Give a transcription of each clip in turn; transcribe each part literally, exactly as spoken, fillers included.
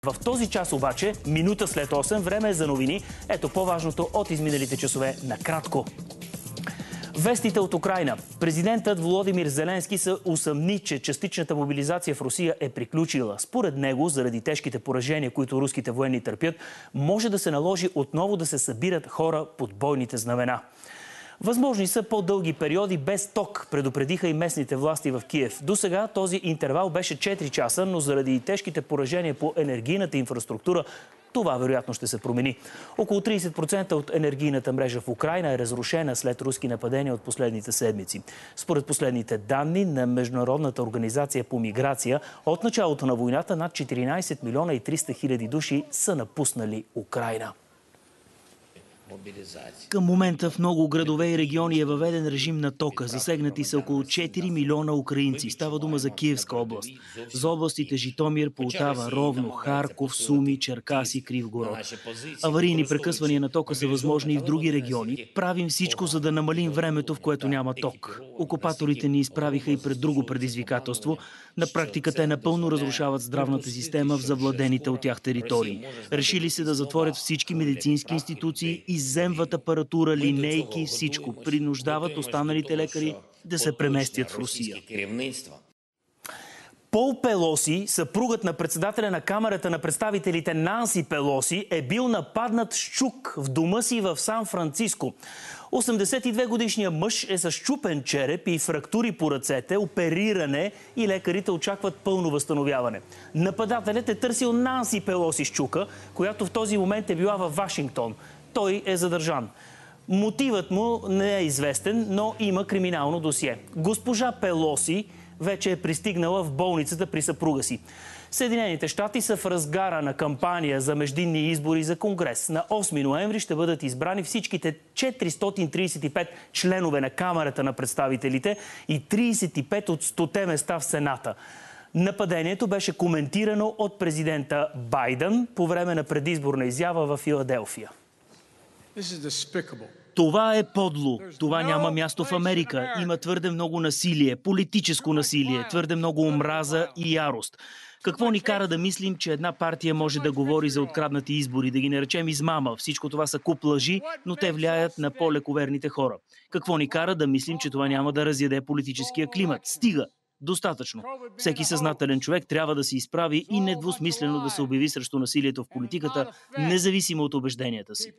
В този час обаче, минута след осем, време е за новини. Ето по-важното от изминалите часове накратко. Вестите от Украйна. Президентът Володимир Зеленски се усъмни, че частичната мобилизация в Русия е приключила. Според него, заради тежките поражения, които руските военни търпят, може да се наложи отново да се събират хора под бойните знамена. Възможни са по-дълги периоди без ток, предупредиха и местните власти в Киев. До сега този интервал беше четири часа, но заради тежките поражения по енергийната инфраструктура, това вероятно ще се промени. Около трийсет процента от енергийната мрежа в Украйна е разрушена след руски нападения от последните седмици. Според последните данни на Международната организация по миграция, от началото на войната над четиринайсет милиона и триста хиляди души са напуснали Украйна. Към момента в много градове и региони е въведен режим на тока. Засегнати са около четири милиона украинци. Става дума за Киевска област. За областите Житомир, Полтава, Ровно, Харков, Суми, Черкаси, Кривгород. Аварийни прекъсвания на тока са възможни и в други региони. Правим всичко, за да намалим времето, в което няма ток. Окупаторите ни изправиха и пред друго предизвикателство. На практика те напълно разрушават здравната система в завладените от тях територии. Решили се да затворят всички медицински институции, изземват апаратура, линейки, всичко. Принуждават останалите лекари да се преместят в Русия. Пол Пелоси, съпругът на председателя на Камарата на представителите Нанси Пелоси, е бил нападнат с чук в дома си в Сан-Франциско. осемдесет и две годишният мъж е с счупен череп и фрактури по ръцете, опериране и лекарите очакват пълно възстановяване. Нападателят е търсил Нанси Пелоси с чука, която в този момент е била във Вашингтон. Той е задържан. Мотивът му не е известен, но има криминално досие. Госпожа Пелоси вече е пристигнала в болницата при съпруга си. Съединените щати са в разгара на кампания за междинни избори за Конгрес. На осми ноември ще бъдат избрани всичките четиристотин трийсет и пет членове на Камарата на представителите и трийсет и пет от стоте места в Сената. Нападението беше коментирано от президента Байден по време на предизборна изява в Филаделфия. Това е подло. Това няма място в Америка. Има твърде много насилие, политическо насилие, твърде много омраза и ярост. Какво ни кара да мислим, че една партия може да говори за откраднати избори, да ги наречем измама? Всичко това са куп лъжи, но те влияят на по-лековерните хора. Какво ни кара да мислим, че това няма да разяде политическия климат? Стига! Достатъчно. Всеки съзнателен човек трябва да се изправи и недвусмислено да се обяви срещу насилието в политиката, независимо от убежденията си.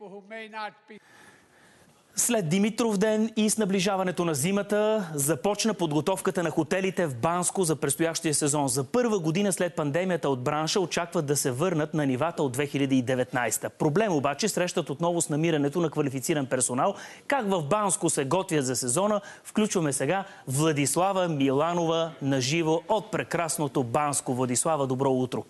След Димитров ден и с наближаването на зимата започна подготовката на хотелите в Банско за предстоящия сезон. За първа година след пандемията от бранша очакват да се върнат на нивата от две хиляди и деветнайсета. Проблем обаче срещат отново с намирането на квалифициран персонал. Как в Банско се готвят за сезона, включваме сега Владислава Миланова наживо от прекрасното Банско. Владислава, добро утро!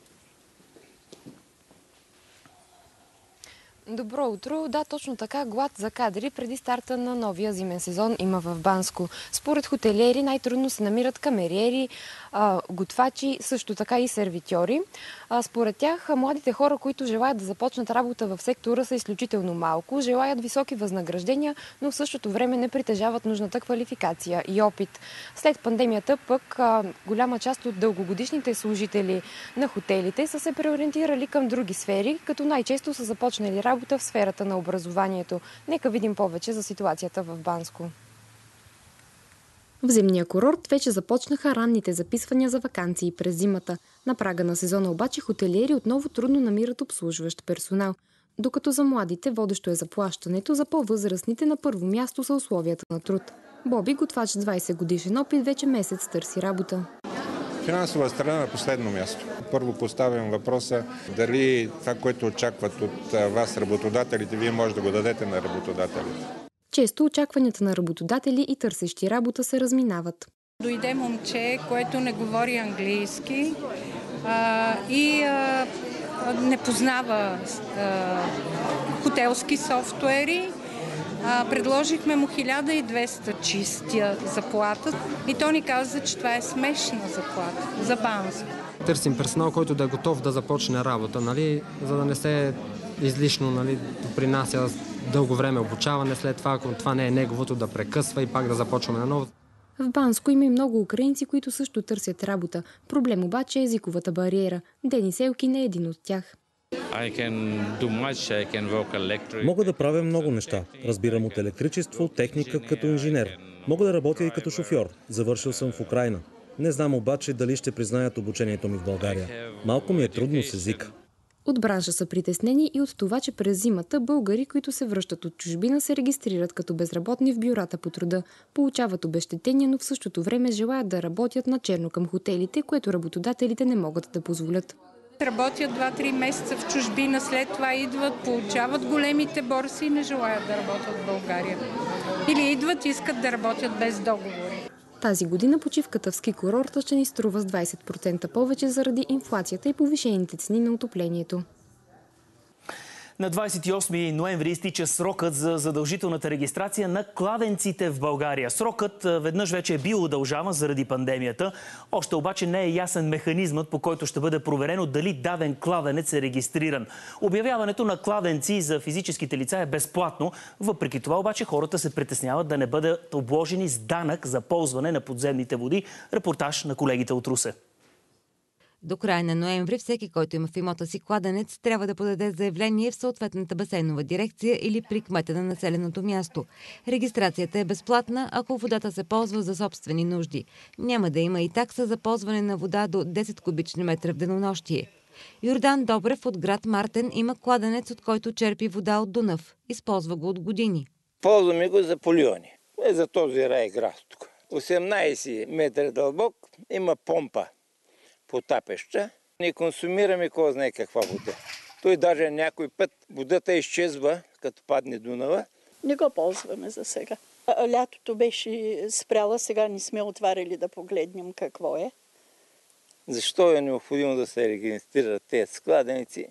Добро утро. Да, точно така. Глад за кадри преди старта на новия зимен сезон има в Банско. Според хотелиери най-трудно се намират камериери, готвачи, също така и сервитьори. Според тях младите хора, които желаят да започнат работа в сектора, са изключително малко, желаят високи възнаграждения, но в същото време не притежават нужната квалификация и опит. След пандемията пък голяма част от дългогодишните служители на хотелите са се преориентирали към други сфери, като най-често са започнали работа в сферата на образованието. Нека видим повече за ситуацията в Банско. В зимния курорт вече започнаха ранните записвания за ваканции през зимата. На прага на сезона обаче хотелиери отново трудно намират обслужващ персонал. Докато за младите водещо е заплащането, за по-възрастните на първо място са условията на труд. Боби, готвач с двайсет годишен опит, вече месец търси работа. Финансова страна на последно място. Първо поставям въпроса дали това, което очакват от вас работодателите, вие може да го дадете на работодателите. Често очакванията на работодатели и търсещи работа се разминават. Дойде момче, което не говори английски а, и а, не познава а, хотелски софтуери. А, предложихме му хиляда и двеста чистия заплата и той ни каза, че това е смешна заплата за Банско. Търсим персонал, който да е готов да започне работа, нали, за да не се излишно, нали, допринася дълго време обучаване, след това, ако това не е неговото, да прекъсва и пак да започваме наново. В Банско има и много украинци, които също търсят работа. Проблем обаче е езиковата бариера. Денис Елкин е един от тях. Мога да правя много неща. Разбирам от електричество, техника като инженер. Мога да работя и като шофьор. Завършил съм в Украйна. Не знам обаче дали ще признаят обучението ми в България. Малко ми е трудно с езика. От бранша са притеснени и от това, че през зимата българи, които се връщат от чужбина, се регистрират като безработни в бюрата по труда. Получават обезщетения, но в същото време желаят да работят на черно към хотелите, което работодателите не могат да позволят. Работят два-три месеца в чужбина, след това идват, получават големите борси и не желаят да работят в България. Или идват и искат да работят без договори. Тази година почивката в ски курорта ще ни струва с двайсет процента повече заради инфлацията и повишените цени на отоплението. На двайсет и осми ноември изтича срокът за задължителната регистрация на кладенците в България. Срокът веднъж вече е бил удължаван заради пандемията. Още обаче не е ясен механизмът, по който ще бъде проверено дали даден кладенец е регистриран. Обявяването на кладенци за физическите лица е безплатно. Въпреки това обаче хората се притесняват да не бъдат обложени с данък за ползване на подземните води. Репортаж на колегите от Русе. До края на ноември всеки, който има в имота си кладенец, трябва да подаде заявление в съответната басейнова дирекция или при кмета на населеното място. Регистрацията е безплатна, ако водата се ползва за собствени нужди. Няма да има и такса за ползване на вода до десет кубични метра в денонощие. Йордан Добрев от град Мартен има кладенец, от който черпи вода от Дунав. Използва го от години. Ползваме го за поливане. Е за този рай град тук. осемнайсет метра дълбок, има помпа потапеща. Не консумираме кой знае каква вода. Той даже някой път водата изчезва, като падне Дунава. Не го ползваме за сега. Лятото беше спряла, сега не сме отваряли да погледнем какво е. Защо е необходимо да се регистрират тези кладенци?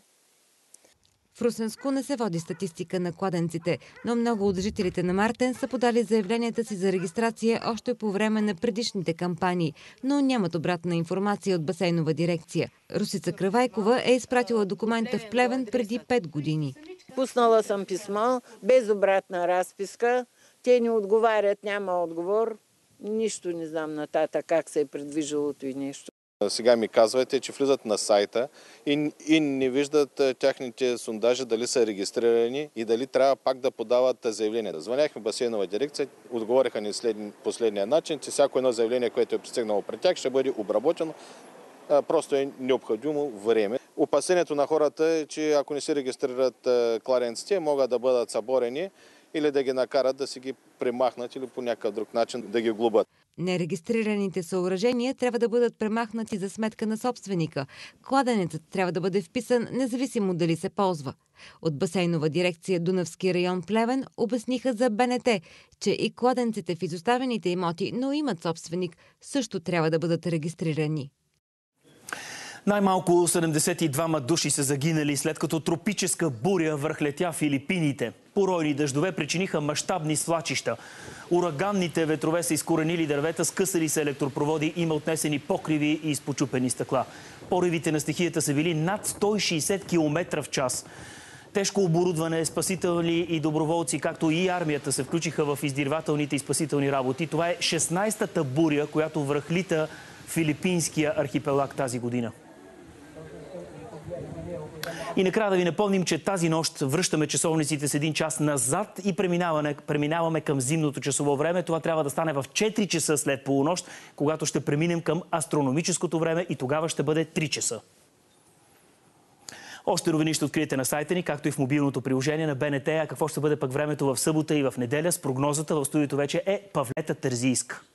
В Русенско не се води статистика на кладенците, но много от жителите на Мартен са подали заявленията си за регистрация още по време на предишните кампании, но нямат обратна информация от басейнова дирекция. Русица Кравайкова е изпратила документа в Плевен преди пет години. Пуснала съм писмо, без обратна разписка. Те ни отговарят, няма отговор. Нищо не знам нататък как се е предвижило и нещо. Сега ми казвате, че влизат на сайта и, и не виждат тяхните сондажи дали са регистрирани и дали трябва пак да подават заявление. Звъняхме в басейнова дирекция, отговориха ни след, последния начин, че всяко едно заявление, което е пристигнало при тях, ще бъде обработено. Просто е необходимо време. Опасението на хората е, че ако не се регистрират кладенците, могат да бъдат съборени или да ги накарат да си ги премахнат или по някакъв друг начин да ги глобат. Нерегистрираните съоръжения трябва да бъдат премахнати за сметка на собственика. Кладенецът трябва да бъде вписан, независимо дали се ползва. От басейнова дирекция Дунавски район Плевен обясниха за БНТ, че и кладенците в изоставените имоти, но имат собственик, също трябва да бъдат регистрирани. Най-малко седемдесет и двама души са загинали след като тропическа буря връхлетя Филипините. Поройни дъждове причиниха мащабни свлачища. Ураганните ветрове са изкоренили дървета, скъсали се електропроводи, има отнесени покриви и изпочупени стъкла. Поривите на стихията са били над сто и шейсет километра в час. Тежко оборудване, спасителни и доброволци, както и армията се включиха в издирвателните и спасителни работи. Това е шестнайсетата буря, която връхлита филипинския архипелаг тази година. И накрая да ви напомним, че тази нощ връщаме часовниците с един час назад и преминаваме, преминаваме към зимното часово време. Това трябва да стане в четири часа след полунощ, когато ще преминем към астрономическото време и тогава ще бъде три часа. Още новини ще откриете на сайта ни, както и в мобилното приложение на БНТ. А какво ще бъде пък времето в събота и в неделя с прогнозата в студиото вече е Павлета Терзийска.